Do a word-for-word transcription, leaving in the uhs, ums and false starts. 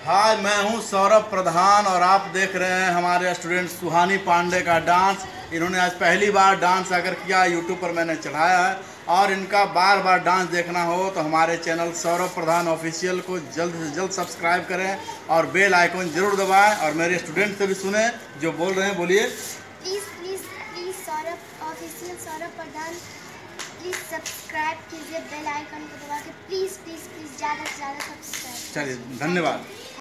हाय, मैं हूं सौरभ प्रधान और आप देख रहे हैं हमारे स्टूडेंट सुहानी पांडे का डांस। इन्होंने आज पहली बार डांस अगर किया, यूट्यूब पर मैंने चढ़ाया है। और इनका बार बार डांस देखना हो तो हमारे चैनल सौरभ प्रधान ऑफिशियल को जल्द से जल्द सब्सक्राइब करें और बेल आइकन जरूर दबाएं। और मेरे स्टूडेंट से भी सुने जो बोल रहे हैं, बोलिए। Please please please Saurabh official Saurabh Pradhan please subscribe कीजिए, बेल आइकन को दबा के प्लीज़ प्लीज़ प्लीज़ ज़्यादा से ज़्यादा सब्सक्राइब। चलिए, धन्यवाद।